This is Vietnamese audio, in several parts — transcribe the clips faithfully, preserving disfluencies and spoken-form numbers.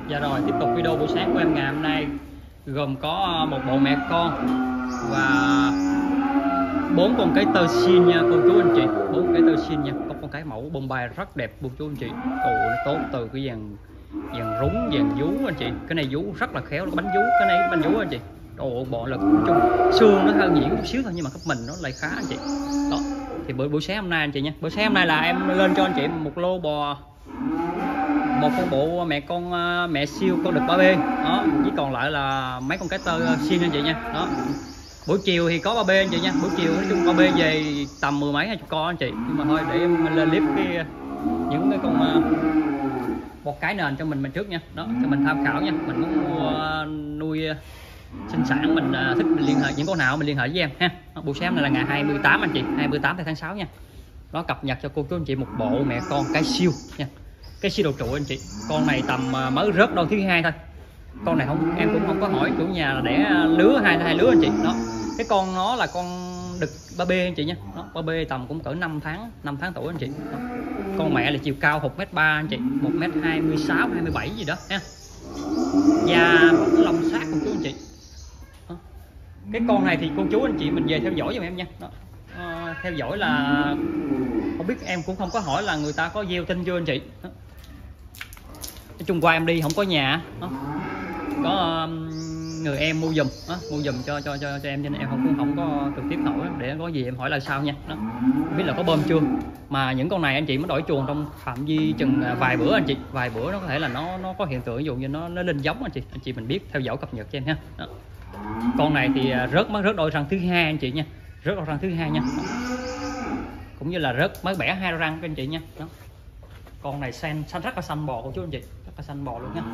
Dạ rồi, tiếp tục video buổi sáng của em ngày hôm nay gồm có một bộ mẹ con và bốn con cái tơ xin nha cô chú anh chị, bốn cái tơ xin nha. Có con cái mẫu Bombay rất đẹp cô chú anh chị. Ồ, nó tốt từ cái dàn dàn rúng, dàn vú anh chị. Cái này vú rất là khéo, bánh vú, cái này bánh vú anh chị. Ồ, bộ lực chung xương nó hơi nhuyễn chút xíu thôi nhưng mà khắp mình nó lại khá anh chị. Đó. Thì buổi buổi sáng hôm nay anh chị nha. Buổi sáng hôm nay là em lên cho anh chị một lô bò, một con bộ mẹ con mẹ siêu con đực ba B đó, chỉ còn lại là mấy con cái tơ xiên anh chị nha. Đó, buổi chiều thì có ba B anh chị nha. Buổi chiều nói chung ba B về tầm mười mấy hai chục con anh chị, nhưng mà thôi để em lên clip cái những cái con một cái nền cho mình mình trước nha. Đó, cho mình tham khảo nha. Mình muốn mua nuôi sinh sản, mình thích mình liên hệ những con nào mình liên hệ với em ha. Buổi sáng này là ngày hai mươi tám anh chị, hai mươi tám tháng sáu nha. Đó, cập nhật cho cô chú anh chị một bộ mẹ con cái siêu nha, cái siêu đầu trụ anh chị. Con này tầm mới rớt đôi thứ hai thôi. Con này không, em cũng không có hỏi chủ nhà là đẻ lứa hai hai lứa anh chị. Đó, cái con nó là con đực ba B anh chị nha. Đó, ba B tầm cũng cỡ năm tháng năm tháng tuổi anh chị. Đó. Con mẹ là chiều cao một mét ba anh chị, một mét hai mươi sáu hai mươi bảy gì đó ha. Da lông sát cô chú anh chị. Đó. Cái con này thì cô chú anh chị mình về theo dõi giùm em nha. Đó. À, theo dõi là không biết, em cũng không có hỏi là người ta có gieo tinh chưa anh chị. Đó. Nói chung qua em đi không có nhà. Đó. Có um, người em mua giùm, đó, mua giùm cho cho cho cho em, cho nên em không cũng không có trực tiếp hỏi, để có gì em hỏi là sao nha. Đó. Không biết là có bơm chưa, mà những con này anh chị mới đổi chuồng trong phạm vi chừng vài bữa anh chị, vài bữa nó có thể là nó nó có hiện tượng ví dụ như nó nó lên giống anh chị, anh chị mình biết theo dõi cập nhật cho em ha. Đó. Con này thì rớt mới rớt đôi răng thứ hai anh chị nha, rớt đôi răng thứ hai nha. Đó. Cũng như là rớt mới bẻ hai răng các anh chị nha. Đó. Con này xanh xanh rất là xanh bò cô chú anh chị, rất là xanh bò luôn nha.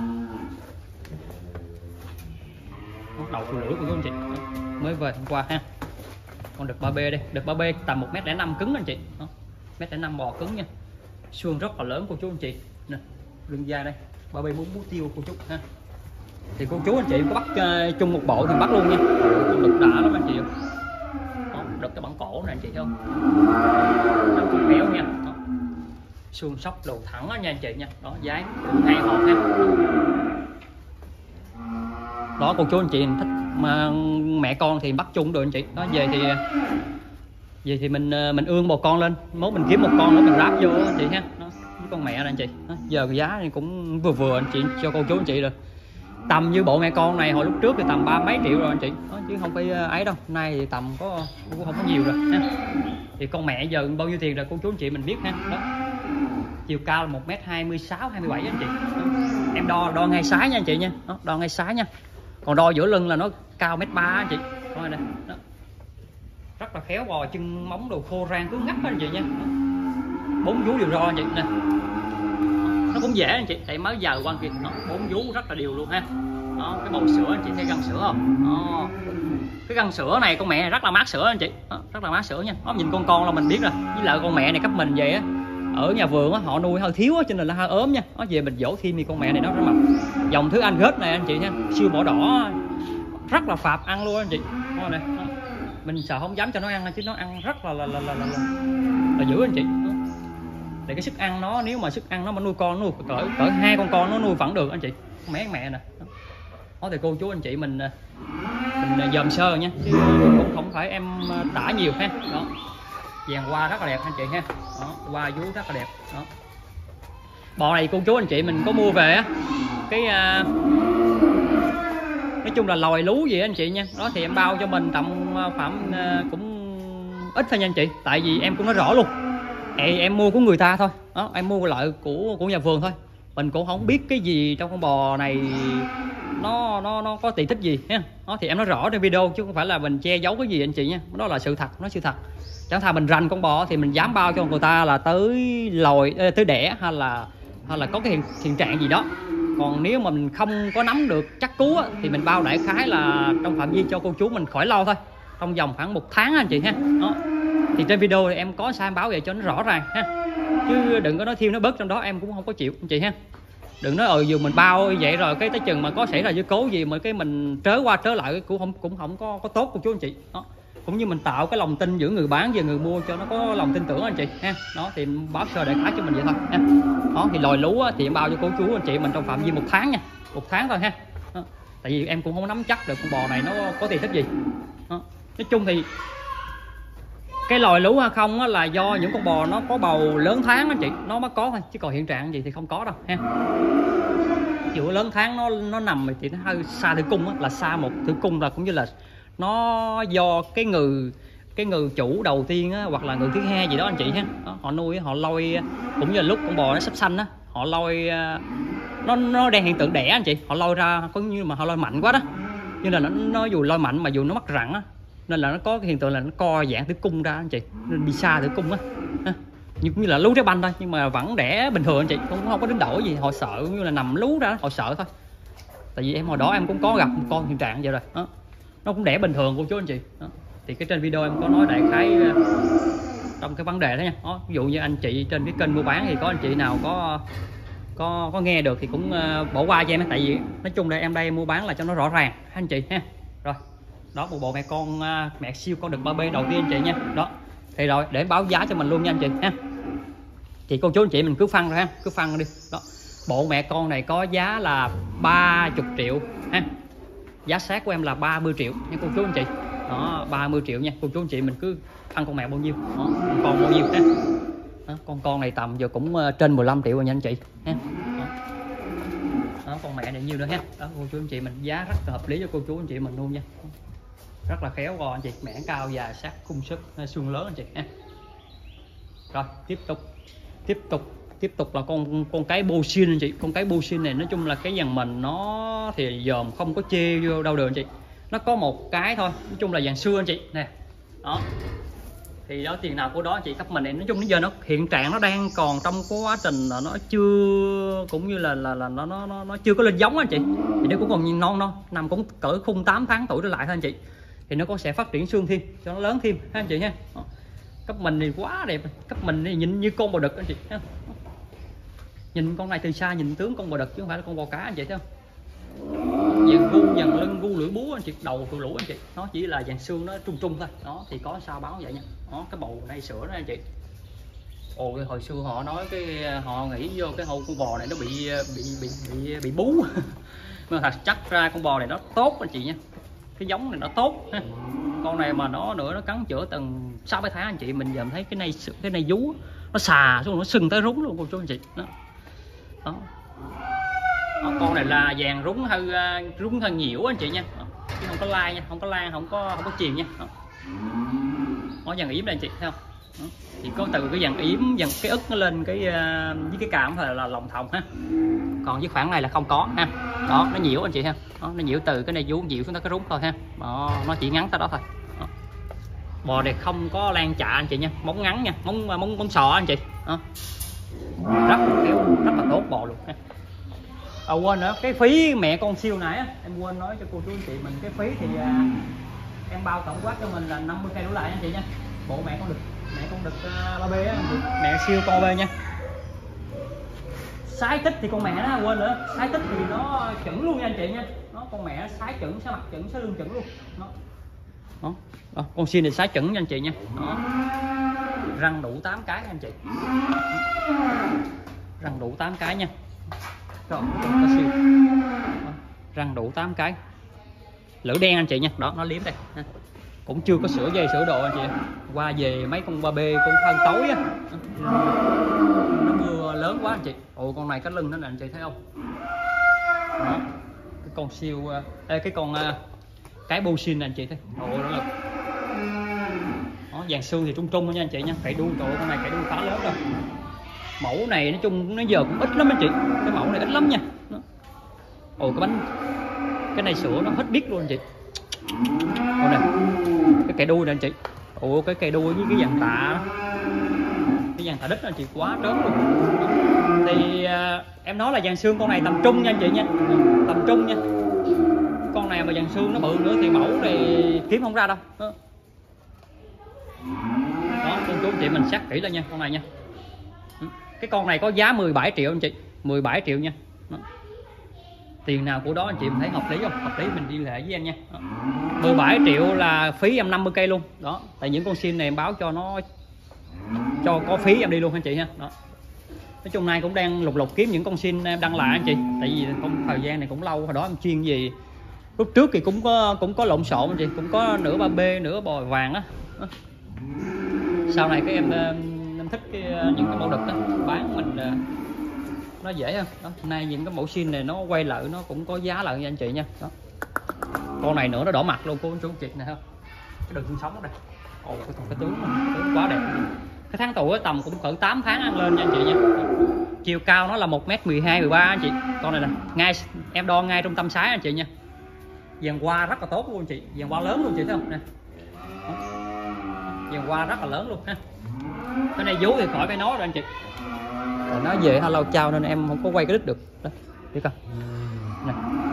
Đầu phụ lưỡi của chú anh chị. Đó. Mới về hôm qua ha. Con đực ba B đây, đực ba B tầm một mét lẻ năm cứng anh chị. Đó. Mét lẻ năm bò cứng nha, xương rất là lớn cô chú anh chị nè, lưng da đây, ba B muốn bú tiêu cô chú ha. Thì cô chú anh chị có bắt uh, chung một bộ thì bắt luôn nha. Con đực đã lắm anh chị. Đó, đực cái bản cổ này anh chị thấy không, nó cũng béo nha. Đó. Xương sóc đầu thẳng đó nha anh chị nha. Đó, dáng hay hồn ha. Đó, cô chú anh chị thích mà mẹ con thì bắt chung được anh chị. Đó, về thì về thì mình mình ương một con lên, mốt mình kiếm một con nữa mình ráp vô anh chị ha. Đó, với con mẹ này anh chị. Đó, giờ cái giá thì cũng vừa vừa anh chị cho cô chú anh chị rồi. Tầm như bộ mẹ con này hồi lúc trước thì tầm ba mấy triệu rồi anh chị. Đó, chứ không phải ấy đâu. Nay thì tầm có cũng không có nhiều rồi ha. Thì con mẹ giờ bao nhiêu tiền rồi cô chú anh chị mình biết ha. Đó. Chiều cao là một mét hai mươi sáu hai mươi bảy anh chị. Đó. Em đo đo ngay sái nha anh chị nha. Đó, đo ngay sái nha. Còn đo giữa lưng là nó cao mét ba anh chị. Coi đây. Đó. Rất là khéo bò, chân móng đồ khô rang cứ ngắt đó anh chị nha. Đó. Bốn vú đều ro anh chị nè. Nó cũng dễ anh chị, tại mới giờ qua kìa, nó bốn vú rất là đều luôn ha. Đó, cái bầu sữa anh chị thấy găng sữa không? Đó. Cái găng sữa này con mẹ này rất là mát sữa anh chị. Đó, rất là mát sữa nha. Đó, nhìn con con là mình biết rồi. Với lại con mẹ này cấp mình về á, ở nhà vườn á họ nuôi hơi thiếu á cho nên là hơi ốm nha. Nó về mình dỗ thêm thì con mẹ này nó rất mập. Dòng thứ anh gớt này anh chị nha, siêu mỏ đỏ rất là phạp ăn luôn anh chị. Đó này. Đó. Mình sợ không dám cho nó ăn chứ nó ăn rất là là là là, là, là, là dữ anh chị. Đó. Để cái sức ăn nó, nếu mà sức ăn nó mà nuôi con nuôi cỡ cỡ hai con con nó nuôi vẫn được anh chị. Mẹ mẹ nè. Đó. Đó thì cô chú anh chị mình mình dòm sơ nha, chứ cũng không phải em tả nhiều ha. Đó. Dàn hoa rất là đẹp anh chị ha. Đó, hoa vú rất là đẹp. Đó. Bò này cô chú anh chị mình có mua về á, cái uh, nói chung là lòi lú gì anh chị nha. Đó thì em bao cho mình tầm khoảng uh, cũng ít thôi nha anh chị, tại vì em cũng nói rõ luôn. Ê, em mua của người ta thôi. Đó, em mua loại của của nhà vườn thôi. Mình cũng không biết cái gì trong con bò này nó nó nó có tiện thích gì nha. Đó thì em nói rõ trên video chứ không phải là mình che giấu cái gì anh chị nha. Đó là sự thật, nói sự thật. Chẳng thà mình rành con bò thì mình dám bao cho người ta là tới lòi tới đẻ hay là hay là có cái hiện, hiện trạng gì đó. Còn nếu mà mình không có nắm được chắc cú á, thì mình bao đại khái là trong phạm vi cho cô chú mình khỏi lo thôi, trong vòng khoảng một tháng anh chị ha. Đó. Thì trên video thì em có sai báo vậy cho nó rõ ràng ha, chứ đừng có nói thêm nó bớt trong đó em cũng không có chịu anh chị ha. Đừng nói ờ dù mình bao như vậy rồi cái tới chừng mà có xảy ra sự cố gì mà cái mình trớ qua trớ lại cũng không cũng không có có tốt cô chú anh chị. Đó. Cũng như mình tạo cái lòng tin giữa người bán và người mua cho nó có lòng tin tưởng anh chị ha. Đó thì báo sơ đại khái cho mình vậy thôi ha. Đó thì lòi lú thì em bao cho cô chú anh chị mình trong phạm vi một tháng nha. một tháng thôi ha. Đó. Tại vì em cũng không nắm chắc được con bò này nó có tiền thích gì. Đó. Nói chung thì cái lòi lú hay không á, là do những con bò nó có bầu lớn tháng anh chị nó mới có thôi, chứ còn hiện trạng gì thì không có đâu ha. Kiểu lớn tháng nó nó nằm thì nó hơi xa tử cung á, là xa một tử cung, là cũng như là nó do cái người cái người chủ đầu tiên á, hoặc là người thứ hai gì đó anh chị ha. Đó, họ nuôi họ lôi, cũng như là lúc con bò nó sắp sanh á, họ lôi nó nó đang hiện tượng đẻ anh chị, họ lôi ra có như mà họ lôi mạnh quá đó, như là nó, nó dù lôi mạnh mà dù nó mắc rặn á, nên là nó có cái hiện tượng là nó co giãn tử cung ra anh chị, nên bị xa tử cung á, như cũng như là lú trái banh thôi, nhưng mà vẫn đẻ bình thường anh chị, cũng không có đến đổi gì. Họ sợ như là nằm lú ra họ sợ thôi, tại vì em hồi đó em cũng có gặp một con hiện trạng vậy rồi đó, nó cũng đẻ bình thường cô chú anh chị đó. Thì cái trên video em có nói đại khái trong cái vấn đề đó nha. Đó, ví dụ như anh chị trên cái kênh mua bán thì có anh chị nào có có có nghe được thì cũng uh, bỏ qua cho em, tại vì nói chung đây em đây em mua bán là cho nó rõ ràng anh chị ha. Rồi đó, một bộ mẹ con uh, mẹ siêu con đực ba B đầu tiên anh chị nha. Đó thì rồi để báo giá cho mình luôn nha anh chị ha. Thì cô chú anh chị mình cứ phân rồi ha, cứ phân đi. Đó, bộ mẹ con này có giá là ba mươi triệu ha, giá sát của em là ba mươi triệu nha cô chú anh chị. Đó, ba mươi triệu nha cô chú anh chị, mình cứ phân con mẹ bao nhiêu đó, con bao nhiêu ha. Đó, con con này tầm giờ cũng uh, trên mười lăm triệu rồi nha anh chị ha. Đó. Đó, con mẹ này nhiêu nữa ha. Đó, cô chú anh chị mình giá rất là hợp lý cho cô chú anh chị mình luôn nha, rất là khéo gò anh chị, mẻ cao dài sát cung sức xương lớn anh chị ha. Rồi tiếp tục tiếp tục tiếp tục là con con cái bô xin anh chị. Con cái bô xin này nói chung là cái dàn mình nó thì dòm không có chê vô đâu được anh chị, nó có một cái thôi, nói chung là dàn xưa anh chị nè. Đó thì đó, tiền nào của đó anh chị. Cấp mình này nói chung đến giờ nó hiện trạng nó đang còn trong quá trình là nó chưa, cũng như là là là nó nó nó chưa có lên giống anh chị, thì nó cũng còn non non, nằm cũng cỡ khung tám tháng tuổi trở lại thôi anh chị, thì nó cũng sẽ phát triển xương thêm cho nó lớn thêm ha anh chị ha. Đó. Cấp mình thì quá đẹp, cấp mình thì nhìn như con bò đực anh chị ha. Nhìn con này từ xa nhìn tướng con bò đực chứ không phải là con bò cá anh chị thấy không. Dàn gu, dàn lưng, gu lưỡi búa anh chị, đầu từ lũ anh chị, nó chỉ là dàn xương nó trung trung thôi. Đó thì có sao báo vậy nha. Đó, cái bầu này sữa đó anh chị. Ồ, hồi xưa họ nói cái họ nghĩ vô cái hậu con bò này nó bị bị bị bị bị bú mà thật chắc ra con bò này nó tốt anh chị nha, cái giống này nó tốt ha. Con này mà nó nữa nó cắn chữa tầng sáu bảy tháng anh chị, mình giờ thấy cái này cái này vú nó xà xuống, nó sưng tới rúng luôn cô chú anh chị. Đó. Đó. Đó, con này là dàn rúng hơi rúng hơi nhiễu anh chị nha. Đó. Chứ không có lai nha, không có lan, không có không có chìm nha. Đó. Nó dàn yếm đây anh chị thấy không. Đó. Thì có từ cái dàn yếm, dàn cái ức nó lên cái với cái cảm thôi là lòng thòng ha, còn với khoảng này là không có ha. Đó nó nhiễu anh chị ha. Đó, nó nhiễu từ cái này vú nhiễu xuống tới cái rúng thôi ha. Đó, nó chỉ ngắn tới đó thôi. Đó. Bò này không có lan chạ anh chị nha, móng ngắn nha, móng móng móng sò anh chị. Đó. Rất là khéo, rất là tốt bò luôn ha. À, quên nữa, cái phí mẹ con siêu nãy á, em quên nói cho cô chú anh chị mình, cái phí thì à, em bao tổng quát cho mình là năm mươi k đổ lại anh chị nha. Bộ mẹ con đực, mẹ con đực uh, ba B á, mẹ siêu con ba B nha. Sái tích thì con mẹ nó quên nữa, sái tích thì nó chuẩn luôn nha anh chị nha. Nó con mẹ sái chuẩn, sái mặt chuẩn, sái lưng chuẩn luôn. Đó. Đó. Đó. Con xin thì sái chuẩn nha anh chị nha. Đó. Răng đủ tám cái anh chị. Răng đủ tám cái nha. Rồi, có siêu. Đó. Răng đủ tám cái. Lửa đen anh chị nha. Đó, nó liếm đây. Cũng chưa có sửa dây sửa đồ anh chị. Qua về mấy con ba B con thân tối á. Nó mưa lớn quá anh chị. Ồ, con này cái lưng nó nè anh chị thấy không. Đó. Cái con siêu ê, cái con cái bô xin này anh chị thấy. Ồ, đó là đó, dàn xương thì trung trung nha anh chị nha. Cậy đuôi, trời ơi, con này cậy đuôi khá lớn rồi. Mẫu này nói chung nó giờ cũng ít lắm anh chị, cái mẫu này ít lắm nha. Đó. Ồ, cái bánh cái này sữa nó hết biết luôn anh chị. Ồ này, cái cây đuôi này anh chị. Ồ, cái cây đuôi với cái dàn tạ, cái dàn tạ đít anh chị quá trớn luôn. Thì uh, em nói là dàn xương con này tầm trung nha anh chị nha, tầm trung nha. Con này mà dàn xương nó bự nữa thì mẫu này kiếm không ra đâu. Đó, đó cô chú anh chị mình xác kỹ lên nha con này nha. Cái con này có giá mười bảy triệu anh chị, mười bảy triệu nha. Đó. Tiền nào của đó anh chị mình thấy hợp lý không? Hợp lý mình liên hệ với em nha. Đó. mười bảy triệu là phí em năm mươi k luôn. Đó, tại những con sim này em báo cho nó cho có phí em đi luôn anh chị ha. Đó. Nói chung nay cũng đang lục lục kiếm những con xin em đăng lại anh chị, tại vì không thời gian này cũng lâu, hồi đó em chuyên gì lúc trước thì cũng có cũng có lộn xộn anh chị, cũng có nửa ba B nửa bò vàng á. Sau này cái em em thích cái, những cái mẫu đực đó bán mình nó dễ hơn đó. Nay những cái mẫu xin này nó quay lại nó cũng có giá lại nha anh chị nha. Đó, con này nữa nó đỏ mặt luôn cô chú chị này không, cái đường xương sống ở đây. Ồ, cái, cái tướng này, tướng quá đẹp. Cái tháng tuổi tầm cũng cỡ tám tháng ăn lên nha anh chị nha. Chiều cao nó là một mét mười hai mười ba anh chị. Con này nè, ngay em đo ngay trung tâm sái anh chị nha. Dàn hoa rất là tốt luôn anh chị, dàn hoa lớn luôn chị thấy không nè. Dàn hoa rất là lớn luôn ha. Cái này vú thì khỏi phải nói rồi anh chị. Rồi nó về hello chào nên em không có quay cái đít được. Đó, đi coi. Nè.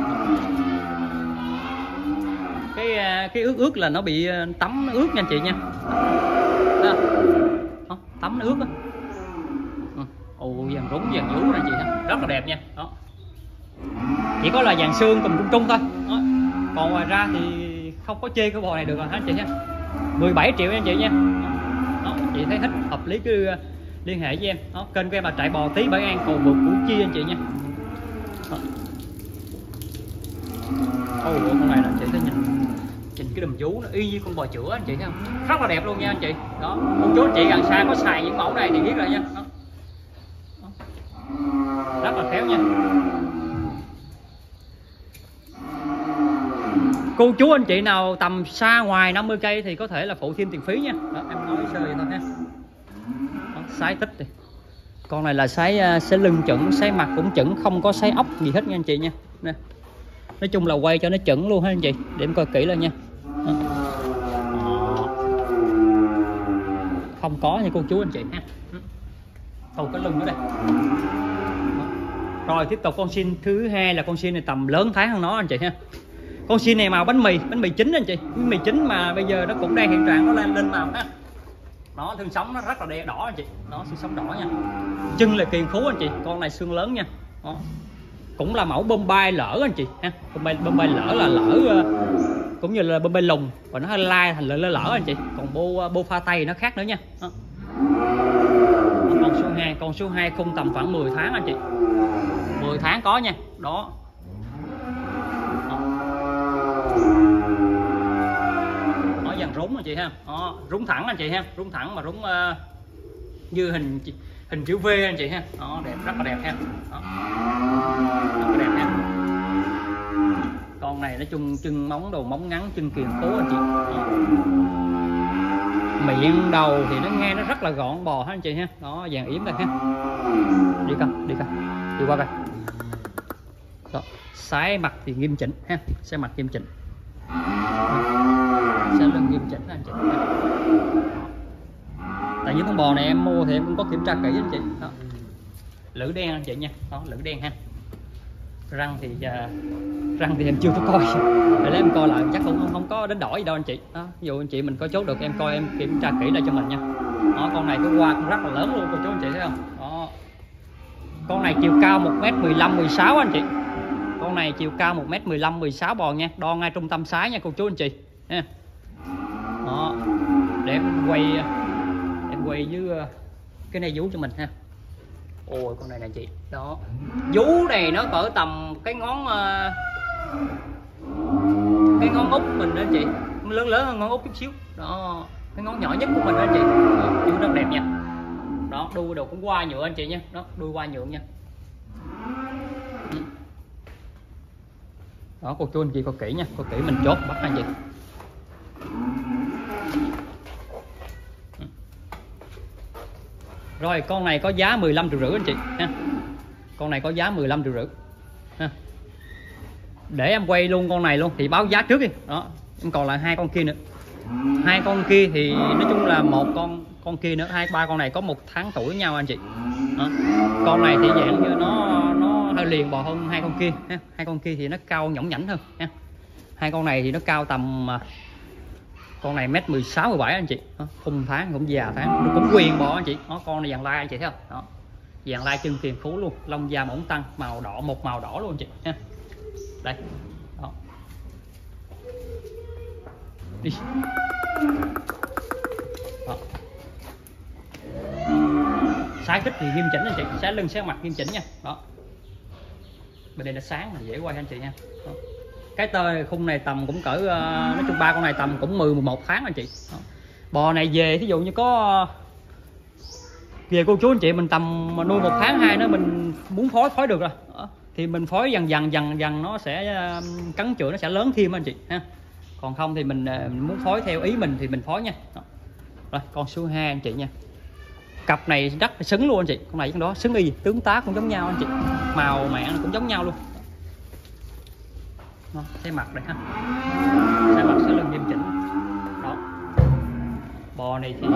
Cái cái ướt ướt là nó bị tắm nó ướt nha anh chị nha. Đó. Đó, tắm nó ướt á. Ồ, dàn rúng dàn vú này chị ha, rất là đẹp nha. Đó. Chỉ có là dàn xương cùng trung trung thôi. Đó. Còn ngoài ra thì không có chê cái bò này được rồi hả anh chị nha. mười bảy triệu nha anh chị nha. Đó, chị thấy thích hợp lý cứ liên hệ với em. Đó, kênh của em là Trại Bò Tí Bảy An, Cầu Vượt, Củ Chi anh chị nha. Đó. Ồ, con này là anh chị thấy nhìn nhìn cái đùm vú nó y như con bò chữa anh chị thấy không, rất là đẹp luôn nha anh chị. Đó, con chú anh chị gần xa có xài những mẫu này thì biết rồi nha. Đó. Đó. Rất là khéo nha. Cô chú anh chị nào tầm xa ngoài năm mươi cây thì có thể là phụ thêm tiền phí nha. Đó, em nói sơ vậy thôi ha. Đó, sái tích đi. Con này là sái sái lưng chuẩn, sái mặt cũng chuẩn, không có sái ốc gì hết nha anh chị nha. Nè. Nói chung là quay cho nó chuẩn luôn ha anh chị, để em coi kỹ lên nha. Đó. Không có nha cô chú anh chị ha. Cầu cái lưng nữa đây. Đó. Rồi tiếp tục con xin thứ hai là con xin này tầm lớn tháng hơn nó anh chị ha. Con xin này màu bánh mì, bánh mì chín anh chị, bánh mì chín mà bây giờ nó cũng đang hiện trạng nó lên lên màu ha. Nó thương sống nó rất là đen đỏ anh chị, nó xương sống đỏ nha. Chân là kiền phú anh chị, con này xương lớn nha. Đó. Cũng là mẫu Bombay lỡ anh chị ha, Bombay, Bombay lỡ là lỡ cũng như là Bombay lùng và nó hơi lai thành lỡ lỡ anh chị. Còn bô bô pha tây nó khác nữa nha. Đó. Con số hai, con số hai khung tầm khoảng mười tháng anh chị, mười tháng có nha. Đó. Nó dàn rúng anh chị ha. Đó, rúng thẳng anh chị ha, rúng thẳng mà rúng uh, như hình hình chữ V anh chị ha. Đó, đẹp, rất là đẹp ha. Đó. Rất là đẹp ha. Con này nói chung chân móng đầu móng ngắn, chân kiềng cố anh chị. Đó. Miệng đầu thì nó nghe nó rất là gọn bò ha anh chị ha. Đó, dàn yếm đây ha. Đi coi, đi coi, đi qua coi. Đó, sái mặt thì nghiêm chỉnh ha, sái mặt nghiêm chỉnh. Sái lưng nghiêm chỉnh anh chị. Tại những con bò này em mua thì em cũng có kiểm tra kỹ anh chị. Đó. Lưỡi đen anh chị nha. Đó, lưỡi đen ha. Răng thì uh, răng thì em chưa có coi, để lấy em coi lại chắc cũng không, không có đánh đổi gì đâu anh chị. Đó, ví dụ anh chị mình có chốt được em coi em kiểm tra kỹ lại cho mình nha. Đó, con này cái hoa cũng rất là lớn luôn cô chú anh chị thấy không. Đó. Con này chiều cao một mét mười lăm mười sáu anh chị. Con này chiều cao một mét mười lăm mười sáu bò nha, đo ngay trung tâm sái nha cô chú anh chị ha. Đó, để em quay em quay với cái này vú cho mình ha. Ôi con này nè chị. Đó, vú này nó cỡ tầm cái ngón cái ngón út mình đó chị, lớn lớn hơn ngón út chút xíu. Đó, cái ngón nhỏ nhất của mình đó chị. Vú rất đẹp nha. Đó, đuôi đồ cũng qua nhựa anh chị nha. Đó, đuôi qua nhựa nha. Đó, cô chú anh chị coi kỹ nha, coi kỹ mình chốt bắt anh chị. Rồi con này có giá mười lăm triệu rưỡi anh chị ha. Con này có giá mười lăm triệu rưỡi ha. Để em quay luôn con này luôn thì báo giá trước đi. Đó, em còn lại hai con kia nữa. Hai con kia thì nói chung là một con con kia nữa, hai ba con này có một tháng tuổi với nhau anh chị. Đó. Con này thì dạng như nó nó hơi liền bò hơn hai con kia ha. Hai con kia thì nó cao nhõng nhảnh hơn ha. Hai con này thì nó cao tầm, con này mét mười sáu mười bảy anh chị. Đó, khung tháng cũng già tháng, nó cũng quyền bò anh chị. Đó, con này dàn lai anh chị thấy không. Đó, dàn lai chân kiềng phú luôn, lông da mỏng tăng, màu đỏ, một màu đỏ luôn anh chị ha. Đây. Đó. Đi. Đó. Sái thích thì nghiêm chỉnh anh chị, sái lưng sái mặt nghiêm chỉnh nha. Đó, bên đây là sáng là dễ quay anh chị nha. Đó. Cái tơi khung này tầm cũng cỡ uh, nói chung ba con này tầm cũng mười mười một tháng anh chị. Đó. Bò này về thí dụ như có về cô chú anh chị mình tầm mà nuôi một tháng hai nữa mình muốn phối phối được rồi. Đó. Thì mình phối dần dần dần dần nó sẽ uh, cắn chữa nó sẽ lớn thêm anh chị ha. Còn không thì mình, uh, mình muốn phối theo ý mình thì mình phối nha. Đó. Rồi con số hai anh chị nha. Cặp này rất là xứng luôn anh chị, con này con đó xứng y, tướng tá cũng giống nhau anh chị, màu mẹ cũng giống nhau luôn. Đó, cái mặt đây ha, cái mặt sẽ lưng nghiêm chỉnh. Đó, bò này thì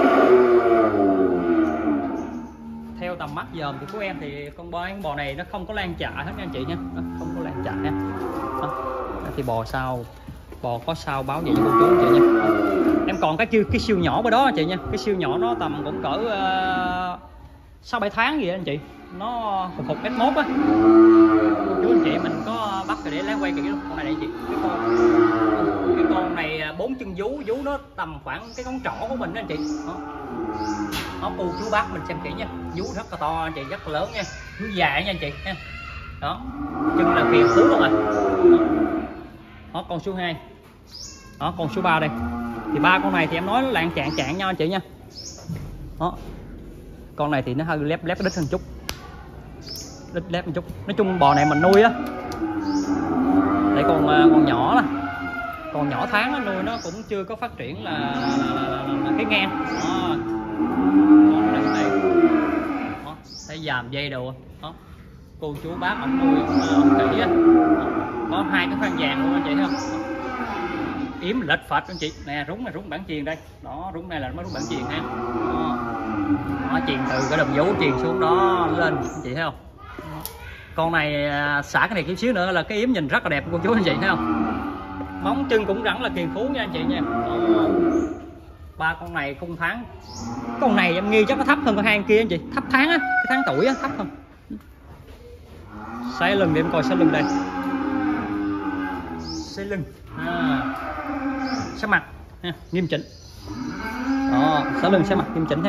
theo tầm mắt dòm thì của em thì con bò con bò này nó không có lan chạ hết nha anh chị nha. Đó, không có lan chạ nha. Đó, thì bò sao bò có sao báo vậy cô chú anh chị nha. Đó. Em còn cái cái siêu nhỏ bên đó anh chị nha, cái siêu nhỏ nó tầm cũng cỡ sáu bảy tháng gì đó anh chị, nó hụt hụt mét mốt á. Chú anh chị mình có bắt rồi để lấy quay kỹ luôn. Con này đây chị, cái con cái con này bốn chân vú, vú nó tầm khoảng cái ngón trỏ của mình đó anh chị. Đó, nó cô chú bác mình xem kỹ nha, vú rất là to anh chị, rất là lớn nha, vú dài nha anh chị nha. Đó, chân là kiềm phú luôn à. Đó. Đó, con số hai. Đó, con số ba đây. Thì ba con này thì em nói nó lạng chạng chạng nhau anh chị nha. Đó, con này thì nó hơi lép lép đít hơn chút, đít lép một chút. Nói chung bò này mình nuôi á, đây còn còn nhỏ là còn nhỏ tháng nó nuôi nó cũng chưa có phát triển là, là, là, là, là cái ngang. Đó, con này này, đó, thấy dàm dây đồ. Đó, cô chú bác ông nuôi ông kỹ á, có hai cái khoang vàng luôn anh chị thấy không? Yếm lệch phật anh chị nè, rúng này rúng bản chuyền đây. Đó, rúng này là mới rúng bản chuyền ha. Đó, nó chuyền từ cái đầm vú chuyền xuống đó lên anh chị thấy không? Đó. Con này xả cái này chút xíu nữa là cái yếm nhìn rất là đẹp cô chú anh chị thấy không? Móng chân cũng rất là kiền phú nha anh chị nha. Đó. Ba con này không tháng, con này em nghi chắc nó thấp hơn con hai kia anh chị, thấp tháng á, cái tháng tuổi á thấp hơn. Xoay lưng để em coi xoay lưng đây, xoay lưng à, sắc mặt ha, nghiêm chỉnh. Đó, xoay lưng sắc mặt nghiêm chỉnh ha.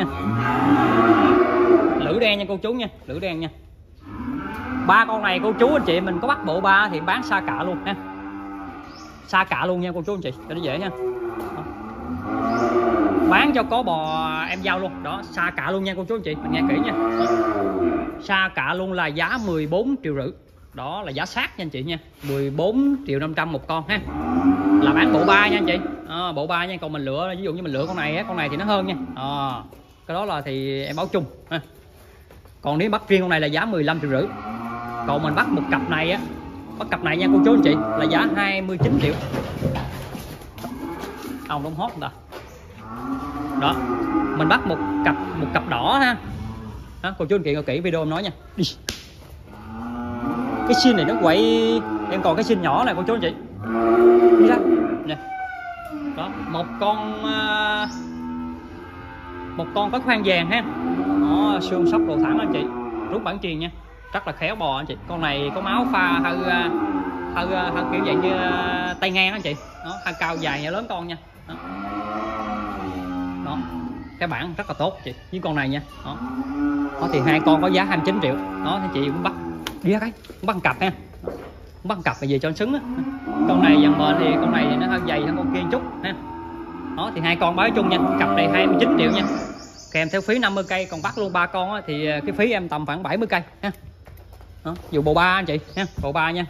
Lưỡi đen nha cô chú nha, lưỡi đen nha. Ba con này cô chú anh chị mình có bắt bộ ba thì bán xa cả luôn ha, xa cả luôn nha cô chú anh chị cho nó dễ ha. Đó. Bán cho có bò em giao luôn đó, xa cả luôn nha cô chú anh chị mình nghe kỹ nha. Đó. Xa cả luôn là giá mười bốn triệu rưỡi, đó là giá sát nha anh chị nha, mười bốn triệu năm trăm một con ha, là bán bộ ba nha anh chị. À, bộ ba nha, còn mình lựa ví dụ như mình lựa con này á, con này thì nó hơn nha. À, cái đó là thì em báo chung ha. Còn nếu bắt riêng con này là giá mười lăm triệu rưỡi, còn mình bắt một cặp này á, bắt cặp này nha cô chú anh chị là giá hai mươi chín triệu. Ông đông hót người ta. Đó, mình bắt một cặp một cặp đỏ ha. Đó, cô chú anh chị coi kỹ video em nói nha. Đi. Cái xin này nó quậy, em còn cái xin nhỏ này cô chú anh chị. Đi ra. Nè. Đó, một con một con có khoang vàng ha. Đó, xương sóc đồ thẳng anh chị. Rút bản chuyền nha. Rất là khéo bò anh chị. Con này có máu pha hơi hơi, hơi kiểu dạng như tay ngang anh chị. Đó, hơi cao dài nhỏ lớn con nha. Đó. Đó, cái bản rất là tốt chị với con này nha. Đó, đó thì hai con có giá hai mươi chín triệu. Đó thì chị cũng bắt đi ra cái cũng bắt cặp ha, cũng bắt cặp là về cho nó xứng á. Con này dần bền thì con này thì nó hơi dày hơn con kia một chút ha. Đó thì hai con báo chung nha, cặp này hai mươi chín triệu nha, kèm theo phí năm mươi cây. Còn bắt luôn ba con á, thì cái phí em tầm khoảng bảy mươi cây ha. Đó, dù bộ ba anh chị ha, bộ ba nha.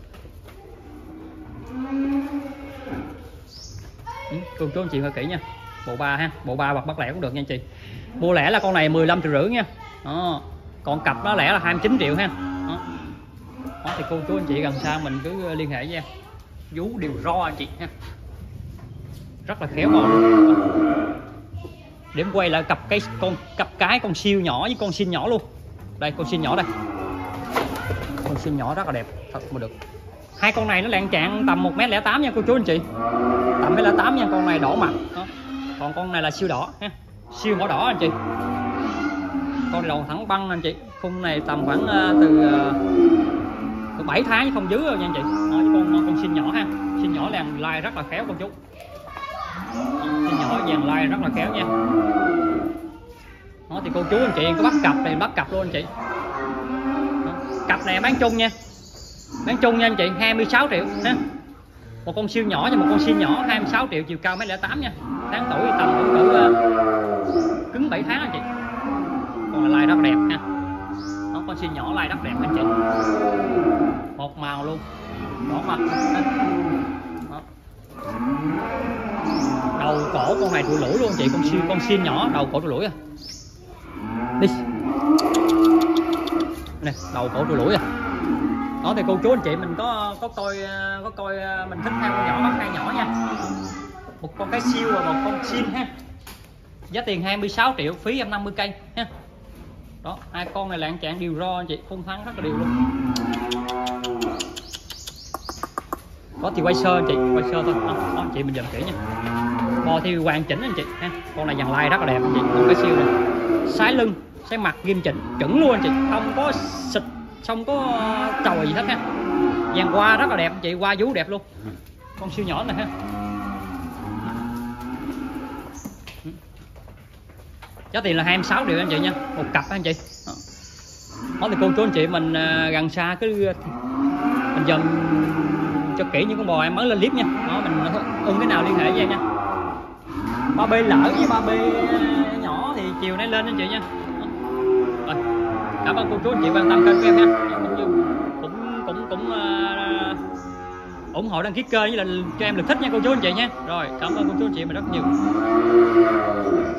Ừ, cô chú anh chị hơi kỹ nha, bộ ba ha, bộ ba bạc bắt lẻ cũng được nha anh chị. Mua lẻ là con này mười lăm triệu rưỡi nha. Đó, còn cặp nó lẻ là hai mươi chín triệu ha. Đó. Đó thì cô chú anh chị gần xa mình cứ liên hệ với em, vú đều ro anh chị ha, rất là khéo bò luôn. Để em quay lại cặp cái con cặp cái con siêu nhỏ với con xin nhỏ luôn. Đây con xin nhỏ đây, con xin nhỏ rất là đẹp thật mà được. Hai con này nó lạng trạng tầm một mét lẻ tám nha cô chú anh chị, tầm mét lẻ tám nha. Con này đỏ mặt. Đó. Còn con này là siêu đỏ ha, siêu mỏ đỏ anh chị. Con này đầu thẳng băng anh chị, khung này tầm khoảng uh, từ, uh, từ bảy tháng chứ không dưới đâu nha anh chị. Đó, con con xin nhỏ ha, xin nhỏ làng lai rất là khéo con chú. Xin nhỏ vàng lai rất là khéo nha. Đó thì cô chú anh chị có bắt cặp thì bắt cặp luôn anh chị. Đó. Cặp này bán chung nha, bán chung nha anh chị, hai mươi sáu triệu ha. Một con siêu nhỏ và một con siêu nhỏ, hai mươi sáu triệu, chiều cao mét lẻ tám nha, tháng tuổi tầm cũng cỡ uh, cứng bảy tháng anh chị. Còn là lai rất đẹp nha. Đó, con siêu nhỏ lai rất đẹp anh chị, một màu luôn, đỏ mặt. Đó. Đầu cổ con này tụi lũi luôn chị, con siêu con siêu nhỏ đầu cổ tụi lũi à. Đi nè, đầu cổ tụi lũi à. Đó thì cô chú anh chị mình có có coi có coi mình thích hai con nhỏ bắt hai nhỏ nha, một con cái siêu và một con xin ha. Giá tiền hai mươi sáu triệu, phí em năm mươi cây ha. Đó, hai con này là ăn trạng đều ro anh chị, phun thắng rất là đều luôn. Có thì quay sơ anh chị, quay sơ thôi. Đó, đó anh chị mình dần kỹ nha. Bò thì hoàn chỉnh anh chị ha. Con này dàn lai rất là đẹp anh chị, con cái siêu này. Sái lưng, sái mặt ghim chỉnh, chuẩn luôn anh chị, không có xịt, không có chồi gì hết ha. Dàn qua rất là đẹp anh chị, qua vú đẹp luôn. Con siêu nhỏ này ha. Giá tiền là hai mươi sáu triệu anh chị nha, một cặp anh chị. Đó, đó thì cô chú anh chị mình gần xa cứ mình dần cho kỹ những con bò em mới lên clip nha. Đó, mình ưng cái nào liên hệ với em nha. ba bê lỡ với ba bê nhỏ thì chiều nay lên anh chị nha. Rồi, cảm ơn cô chú anh chị quan tâm kênh của em nha. Cũng cũng cũng uh, ủng hộ đăng ký kênh với là cho em được thích nha cô chú anh chị nha. Rồi, cảm ơn cô chú anh chị mình rất nhiều.